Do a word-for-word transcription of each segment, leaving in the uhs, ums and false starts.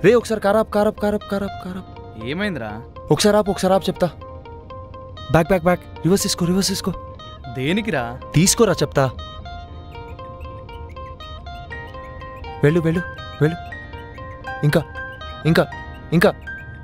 రే ఒకసారి కారాప్ కారాప్ కారాప్ కారాప్ కారాప్. ఏమైందిరా? ఒకసారి ఆప్ ఒకసారి ఆప్ చెప్తా. బ్యాక్ బ్యాక్ బ్యాక్ రివర్స్ తీసుకో రివర్స్ తీసుకో. దేనికిరా? తీసుకోరా చెప్తా. వెళ్ళు వెళ్ళు వెళ్ళు. ఇంకా ఇంకా ఇంకా.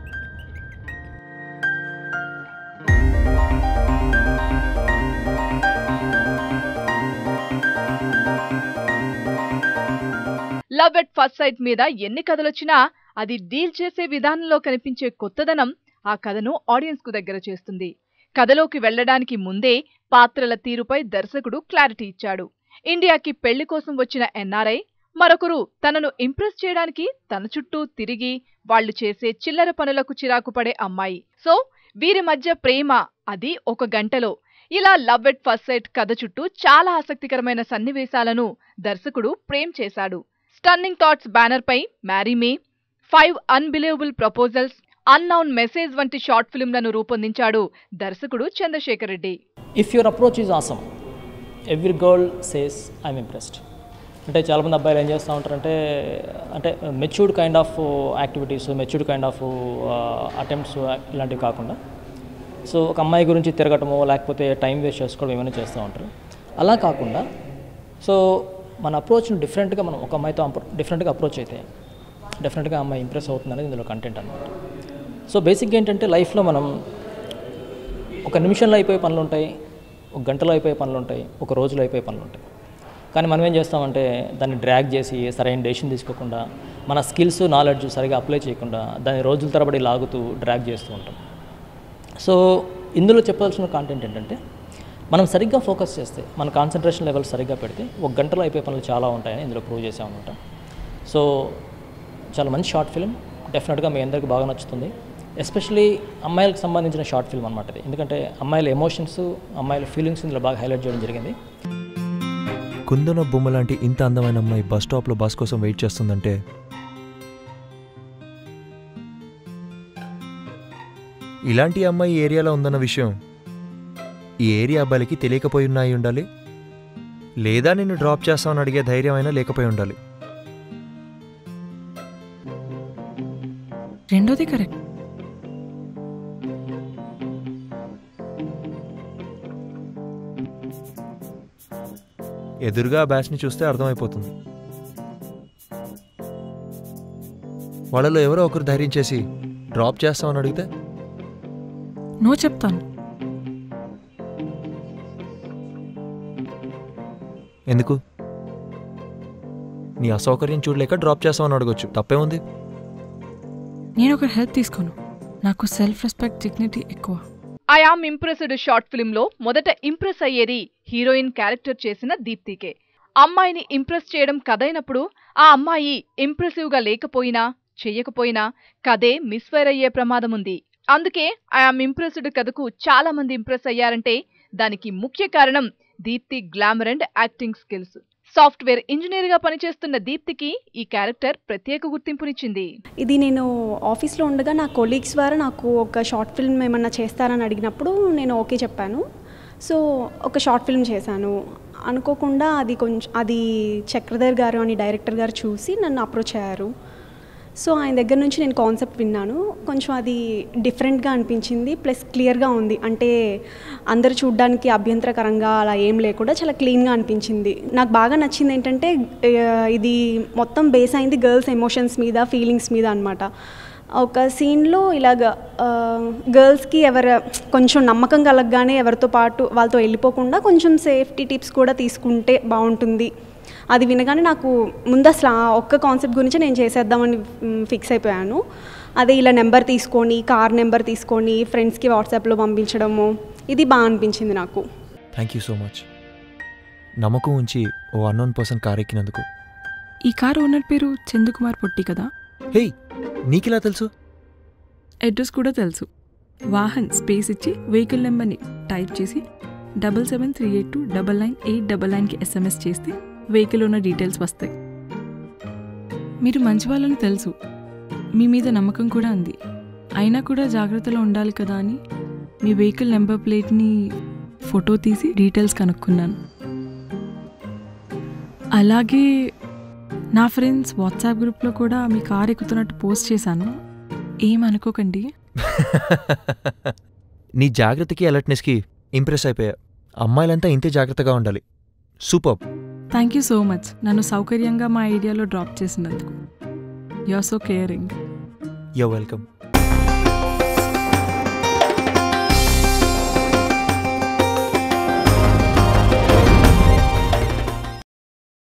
లవ్ ఎట్ ఫస్ట్ సైట్ మీద ఎన్ని కథలొచ్చినా అది డీల్ చేసే విధానంలో కనిపించే కొత్తదనం ఆ కథను ఆడియన్స్ కు దగ్గర చేస్తుంది. కథలోకి వెళ్లడానికి ముందే పాత్రల తీరుపై దర్శకుడు క్లారిటీ ఇచ్చాడు. ఇండియాకి పెళ్లి కోసం వచ్చిన ఎన్ఆర్ఐ, మరొకరు తనను ఇంప్రెస్ చేయడానికి తన చుట్టూ తిరిగి వాళ్లు చేసే చిల్లర పనులకు చిరాకు పడే అమ్మాయి. సో వీరి మధ్య ప్రేమ, అది ఒక గంటలో. ఇలా లవ్ ఎట్ ఫస్ట్ సైట్ కథ చుట్టూ చాలా ఆసక్తికరమైన సన్నివేశాలను దర్శకుడు ప్రేమ్ చేశాడు. స్టన్నింగ్ థాట్స్ బ్యానర్ పై marry me, five unbelievable proposals, unknown message వంటి షార్ట్ ఫిల్మ్లను రూపొందించాడు దర్శకుడు Chandrasekhar Reddy. If your approach is awesome, every girl says I'm impressed. అంటే చాలామంది అబ్బాయిలు ఏం చేస్తూ ఉంటారంటే అంటే matured kind of activities, matured kind of attempts ఇలాంటివి కాకుండా సో ఒక అమ్మాయి గురించి తిరగటమో లేకపోతే టైం వేస్ట్ చేసుకోవడం ఏమైనా చేస్తూ ఉంటారు. అలా కాకుండా సో మన అప్రోచ్ను డిఫరెంట్గా మనం ఒక అమ్మాయితో డిఫరెంట్గా అప్రోచ్ అయితే డెఫినెట్గా అమ్మాయి ఇంప్రెస్ అవుతుంది అనేది ఇందులో కంటెంట్ అనమాట. సో బేసిక్గా ఏంటంటే లైఫ్లో మనం ఒక నిమిషంలో అయిపోయే పనులు ఉంటాయి, ఒక గంటలో అయిపోయే పనులు ఉంటాయి, ఒక రోజులో అయిపోయే పనులు ఉంటాయి. కానీ మనం ఏం చేస్తామంటే దాన్ని డ్రాగ్ చేసి సరైన డెసిషన్ తీసుకోకుండా మన స్కిల్స్ నాలెడ్జ్ సరిగా అప్లై చేయకుండా దాన్ని రోజుల తరబడి లాగుతూ డ్రాగ్ చేస్తూ ఉంటాం. సో ఇందులో చెప్పాల్సిన కాంటెంట్ ఏంటంటే మనం సరిగ్గా ఫోకస్ చేస్తే, మన కాన్సన్ట్రేషన్ లెవెల్స్ సరిగ్గా పెడితే ఒక గంటలో అయిపోయే పనులు చాలా ఉంటాయని ఇందులో ప్రూవ్ చేసామన్నమాట. సో చాలా మంచి షార్ట్ ఫిల్మ్, డెఫినెట్గా మీ అందరికీ బాగా నచ్చుతుంది. ఎస్పెషలీ అమ్మాయిలకు సంబంధించిన షార్ట్ ఫిల్మ్ అనమాట ఇది. ఎందుకంటే అమ్మాయిల ఎమోషన్స్, అమ్మాయిల ఫీలింగ్స్ ఇందులో బాగా హైలైట్ చేయడం జరిగింది. కుందన బొమ్మ లాంటి ఇంత అందమైన అమ్మాయి బస్ స్టాప్లో బస్ కోసం వెయిట్ చేస్తుందంటే ఇలాంటి అమ్మాయి ఏరియాలో ఉందన్న విషయం ఈ ఏరియా అబ్బాయిలకి తెలియకపోయి ఉన్నాయి ఉండాలి, లేదా నిన్ను డ్రాప్ చేస్తామని అడిగే ధైర్యం అయినా లేకపోయి ఉండాలి. రెండోది కరెక్ట్. ఎదురుగా ఆ బ్యాచ్ని చూస్తే అర్థమైపోతుంది. వాళ్ళలో ఎవరో ఒకరు ధైర్యం చేసి డ్రాప్ చేస్తామని అడిగితే నో చెప్తాను. ఎందుకు? నీ అసౌకర్యం చూడలేక డ్రాప్ చేస్తామని అడగొచ్చు, తప్పే ఉంది. నేను ఒక హెల్ప్ తీసుకోను, నాకు సెల్ఫ్ రెస్పెక్ట్, డిగ్నిటీ ఎక్కువ. I am impressed short film లో మొదట ఇంప్రెస్ అయ్యేది హీరోయిన్ క్యారెక్టర్ చేసిన దీప్తికే. అమ్మాయిని ఇంప్రెస్ చేయడం కథైనప్పుడు ఆ అమ్మాయి ఇంప్రెసివ్ గా లేకపోయినా చెయ్యకపోయినా కథే మిస్ఫైర్ అయ్యే ప్రమాదం ఉంది. అందుకే ఐ యామ్ ఇంప్రెస్డ్ కథకు చాలా మంది ఇంప్రెస్ అయ్యారంటే దానికి ముఖ్య కారణం Deepti glamour and acting skills. Software engineer గా పనిచేస్తున్న దీప్తికి ఈ క్యారెక్టర్ ప్రత్యేక గుర్తింపునిచ్చింది. ఇది నేను ఆఫీస్లో ఉండగా నా కొలీగ్స్ ద్వారా నాకు ఒక షార్ట్ ఫిల్మ్ ఏమన్నా చేస్తారని అడిగినప్పుడు నేను ఓకే చెప్పాను. సో ఒక షార్ట్ ఫిల్మ్ చేశాను. అనుకోకుండా అది కొంచెం అది చక్రధర్ గారు అని డైరెక్టర్ గారు చూసి నన్ను అప్రోచ్ అయ్యారు. సో ఆయన దగ్గర నుంచి నేను కాన్సెప్ట్ విన్నాను. కొంచెం అది డిఫరెంట్గా అనిపించింది, ప్లస్ క్లియర్గా ఉంది. అంటే అందరు చూడడానికి అభ్యంతరకరంగా అలా ఏం లేకుండా చాలా క్లీన్గా అనిపించింది. నాకు బాగా నచ్చింది ఏంటంటే ఇది మొత్తం బేస్ అయింది గర్ల్స్ ఎమోషన్స్ మీద, ఫీలింగ్స్ మీద అనమాట. ఒక సీన్లో ఇలాగ గర్ల్స్కి ఎవరు కొంచెం నమ్మకం కలగగానే ఎవరితో పాటు వాళ్ళతో వెళ్ళిపోకుండా కొంచెం సేఫ్టీ టిప్స్ కూడా తీసుకుంటే బాగుంటుంది. అది వినగానే నాకు ముందు అసలు ఒక్క కాన్సెప్ట్ గురించి నేను చేసేద్దామని ఫిక్స్ అయిపోయాను. అదే ఇలా నెంబర్ తీసుకొని, కార్ నెంబర్ తీసుకొని ఫ్రెండ్స్కి వాట్సాప్లో పంపించడము, ఇది బాగా అనిపించింది నాకు. Thank you so much. నమ్మకం ఉంచి ఓ అన్నోన్ పర్సన్ కార్ ఎక్కినందుకు. ఈ కారు ఓనర్ పేరు చందుకుమార్ పొట్టి కదా. హే, నీకెలా తెలుసు? అడ్రస్ కూడా తెలుసు. వాహన్ స్పేస్ ఇచ్చి వెహికల్ నెంబర్ని టైప్ చేసి double seven three eight two double nine eight double నైన్కి ఎస్ఎంఎస్ చేస్తే వెహికల్ ఉన్న డీటెయిల్స్ వస్తాయి. మీరు మంచి వాళ్ళని తెలుసు, మీ మీద నమ్మకం కూడా ఉంది. అయినా కూడా జాగ్రత్తలో ఉండాలి కదా అని మీ వెహికల్ నెంబర్ ప్లేట్ని ఫోటో తీసి డీటెయిల్స్ కనుక్కున్నాను. అలాగే నా ఫ్రెండ్స్ వాట్సాప్ గ్రూప్లో కూడా మీ కార్ ఎక్కుతున్నట్టు పోస్ట్ చేశాను, ఏమనుకోకండి. నీ జాగ్రత్తకి అలర్ట్నెస్కి ఇంప్రెస్ అయిపోయా. అమ్మాయిలంతా ఇంతే జాగ్రత్తగా ఉండాలి. Super. Thank you so much నన్ను సౌకర్యంగా మా ఏరియాలో డ్రాప్ చేసినందుకు. You are so caring. You welcome.